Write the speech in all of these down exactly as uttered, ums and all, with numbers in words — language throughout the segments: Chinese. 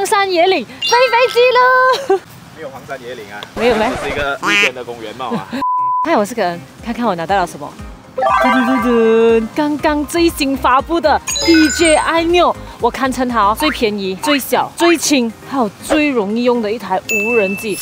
山野岭飞飞机喽！ 没有荒山野岭啊， 没有没， 这是一个路边的公园嘛啊。 嗨，我是可恩，看看我拿到了什么。 噔噔噔噔！刚刚最新发布的 D J I Neo， 我堪称它最便宜、最小、最轻，还有最容易用的一台无人机。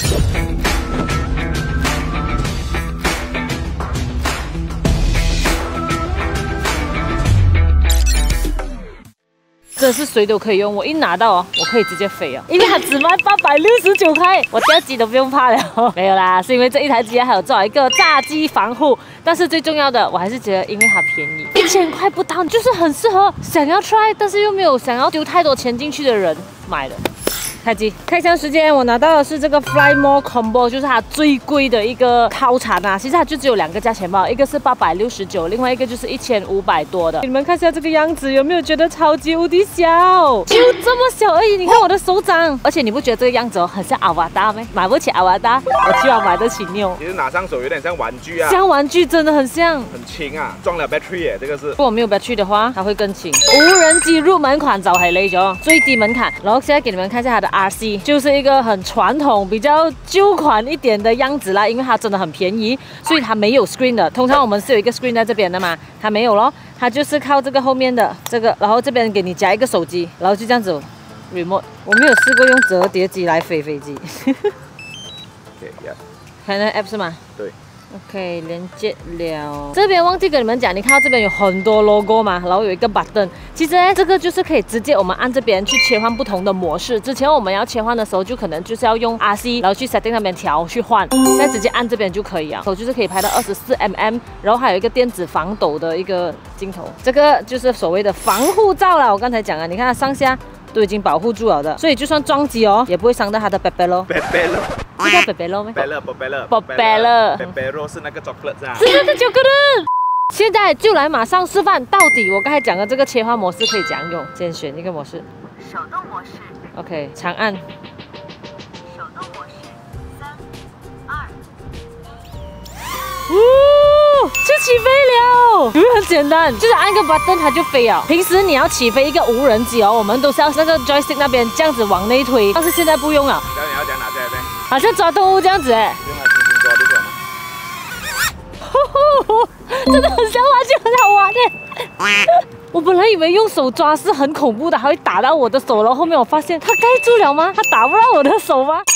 真的是谁都可以用，我一拿到哦，我可以直接飞哦，因为它只卖八百六十九块，我掉机都不用怕了。没有啦，是因为这一台机还有做一个炸机防护，但是最重要的，我还是觉得因为它便宜，一千块不到，就是很适合想要 try 但是又没有想要丢太多钱进去的人买的。 开机，开箱时间我拿到的是这个 Fly More Combo， 就是它最贵的一个套餐啊。其实它就只有两个价钱吧，一个是八百六十九，另外一个就是一千五百多的。你们看一下这个样子，有没有觉得超级无敌小？就这么小而已，你看我的手掌。而且你不觉得这个样子哦，很像阿瓦达吗？买不起阿瓦达，我居然买得起Neo。 其实拿上手有点像玩具啊， 像玩具真的很像， 很轻啊，装了 battery 耶，这个是。 如果没有 battery 的话，它会更轻。无人机入门款就係呢種最低門檻，然後現在給你們看一下它的 R C， 就是一個很傳統、比較舊款一點的樣子啦，因為它真的很便宜，所以它沒有 screen 的。通常我們是有一個 screen 在這邊的嘛，它沒有咯，它就是靠這個後面的這個，然後這邊給你夾一個手機，然後就這樣子 remote。我沒有試過用折疊機來飛飛機。 對呀。 看那 app 是嗎？ 對。 OK， 連接了。這邊忘記跟你們講，你看到這邊有很多 logo 嘛，然後有一個 button。其實呢，這個就是可以直接我們按這邊去切換不同的模式。之前我們要切換的時候，就可能就是要用 R C， 然後去 setting 那邊調去換。現在直接按這邊就可以啊。手就是可以拍到二十四 mm， 然後還有一個電子防抖的一個鏡頭。這個就是所謂的防護罩啦。我剛才講啊，你看它上下都已經保護住了的，所以就算撞擊哦，也不會傷到它的 pepelo。 pepelo。 是叫 Pepelo 吗 ？Pepelo Pepelo Pepelo Pepelo 是那个 chocolate 啊。 是那个巧克力。现在就来马上示范，到底我刚才讲的这个切换模式可以怎样用？先选一个模式， 手动模式。 OK， 长按。 手动模式，三、二、 一。哦，就起飞了，有没有很简单？就是按一个 button 它就飞了。平时你要起飞一个无人机哦，我们都是要那个 joystick 那边这样子往内推，但是现在不用了。 然后你要讲哪些？对。 好像抓动物这样子哎， 用它轻轻抓就行了。 真的很像玩具，很好玩哎！我本来以为用手抓是很恐怖的，还会打到我的手，然后后面我发现它盖住了吗？它打不到我的手吗？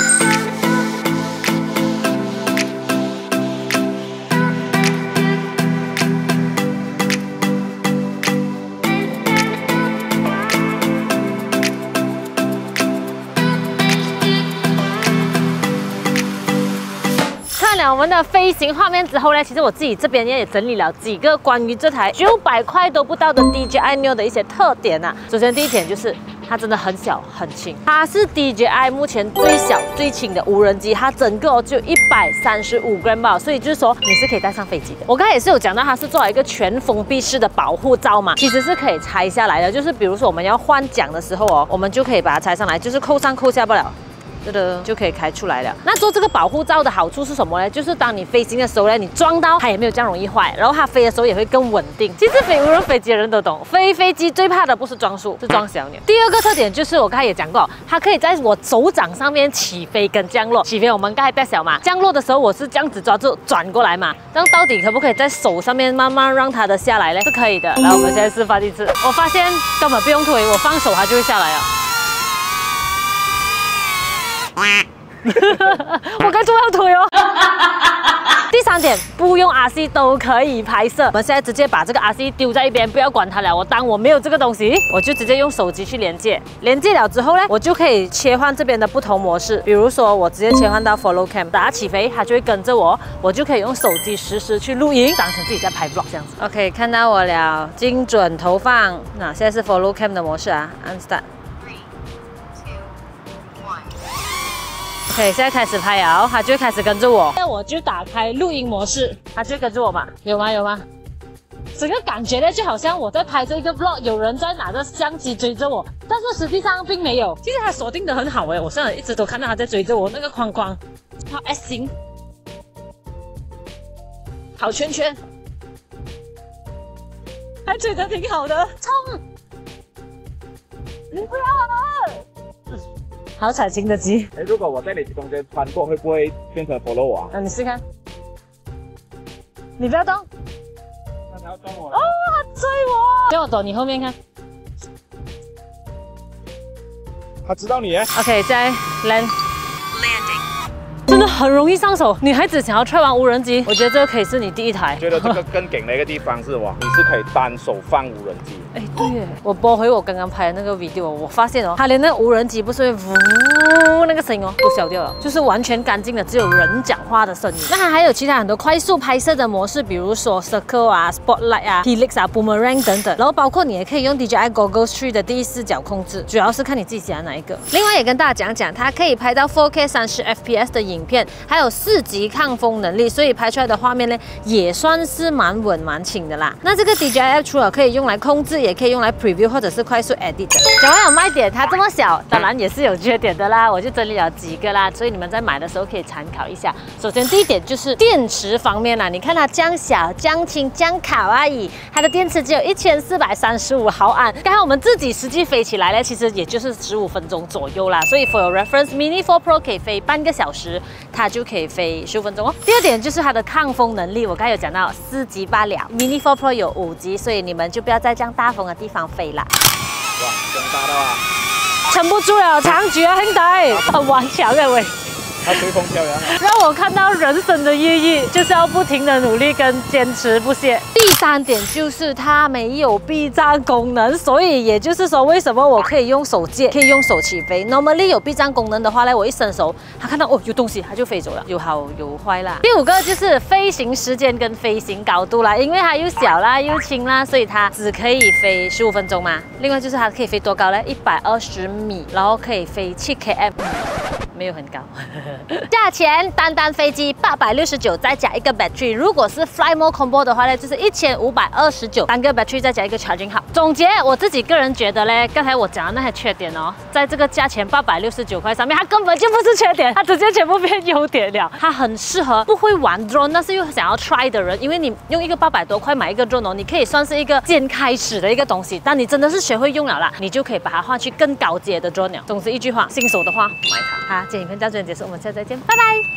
看了我们的飞行画面之后呢，其实我自己这边也整理了几个关于这台九百块都不到的 D J I Neo 的一些特点啊。首先第一点就是它真的很小很轻，它是 D J I 目前最小最轻的无人机，它整个哦只有一百三十五 gram 吧，所以就是说你是可以带上飞机的。我刚才也是有讲到，它是做了一个全封闭式的保护罩嘛，其实是可以拆下来的，就是比如说我们要换桨的时候哦，我们就可以把它拆上来，就是扣上扣下不了。 就可以开出来了。那做这个保护罩的好处是什么呢？就是当你飞行的时候呢，你撞到它也没有这样容易坏，然后它飞的时候也会更稳定。其实飞无人飞机的人都懂，飞飞机最怕的不是撞树，是撞小鸟。第二个特点就是我刚才也讲过，它可以在我手掌上面起飞跟降落。起飞我们刚才带小嘛，降落的时候我是这样子抓住转过来嘛，这样到底可不可以在手上面慢慢让它的下来呢？是可以的。来，我们现在示范一次，我发现根本不用推，我放手它就会下来了。我该做要推哦。第三点，不用 R C 都可以拍摄。我们现在直接把这个 R C 丢在一边，不要管它了。我当我没有这个东西，我就直接用手机去连接。连接了之后呢，我就可以切换这边的不同模式。比如说，我直接切换到 Follow Cam， 打它起飞，它就会跟着我，我就可以用手机实时去录音，当成自己在拍 vlog 这样子。OK， 看到我了，精准投放。那现在是 Follow Cam 的模式啊，按 Start。 OK， 现在开始拍了，它就会开始跟着我。那我就打开录音模式，它就会跟着我嘛。有吗？有吗？整个感觉呢，就好像我在拍这个 vlog， 有人在拿着相机追着我，但是实际上并没有。其实它锁定的很好哎，我现在一直都看到它在追着我那个框框。好 S 型，好圈圈，还追得挺好的，冲！你不要了！ 好惨情的机。 哎，如果我在你中间穿过，会不会变成 follow 我啊？ 那你试看，你不要动。 那他要动我哦，他追我，叫我走你后面看。 他知道你耶。 OK， 再 land。 Landing. 真的很容易上手，女孩子想要 try 玩无人机，我觉得这个可以是你第一台。 觉得这个更顶的一个地方是哇，你是可以单手放无人机。 哎，对耶，我播回我刚刚拍的那个 video， 我发现哦，它连那个无人机不是会呜那个声音哦，都消掉了，就是完全干净的，只有人讲话的声音。那它还有其他很多快速拍摄的模式，比如说 Circle 啊、Spotlight 啊、Helix 啊、Boomerang 等等。然后包括你也可以用 D J I Goggle Three 的第一视角控制，主要是看你自己喜欢哪一个。另外也跟大家讲讲，它可以拍到 four K 三十 F P S 的影片，还有四级抗风能力，所以拍出来的画面呢也算是蛮稳蛮轻的啦。那这个 D J I App 除了可以用来控制，也可以用来 preview 或者是快速 edit 的。讲完有卖点，它这么小，当然也是有缺点的啦，我就整理了几个啦，所以你们在买的时候可以参考一下。首先第一点就是电池方面啦，你看它这样小、这样轻、这样卡哇伊，它的电池只有一千四百三十五毫安。刚才我们自己实际飞起来呢，其实也就是十五分钟左右啦，所以 for your reference Mini four Pro 可以飞半个小时，它就可以飞十五分钟哦。第二点就是它的抗风能力，我刚才有讲到四级罢了 ，Mini four Pro 有五级，所以你们就不要在这样大风的地方飞啦。 哇，真大到啊！ 撑不住了，长举啊，兄弟，很顽强的喂。 他随风飘扬啊！ 让我看到人生的意义，就是要不停的努力跟坚持不懈。第三点就是它没有避障功能，所以也就是说，为什么我可以用手借，可以用手起飞 ？Normally 有避障功能的话呢，我一伸手，它看到哦有东西，它就飞走了，有好有坏啦。第五个就是飞行时间跟飞行高度啦，因为它又小啦又轻啦，所以它只可以飞十五分钟嘛。另外就是它可以飞多高呢？一百二十米，然后可以飞七 km。没有很高，价钱单单飞机八百六十九，再加一个 battery。如果是 Fly More Combo 的话呢，就是一千五百二十九，单个 battery 再加一个 charging hub。总结我自己个人觉得嘞，刚才我讲的那些缺点哦，在这个价钱八百六十九块上面，它根本就不是缺点，它直接全部变优点了。它很适合不会玩 drone， 但是又想要 try 的人，因为你用一个八百多块买一个 drone 哦，你可以算是一个渐开始的一个东西。当你真的是学会用了啦，你就可以把它换去更高阶的 drone 了。总之一句话，新手的话买它。好，今天影片到这里结束，我们下次再见，拜拜。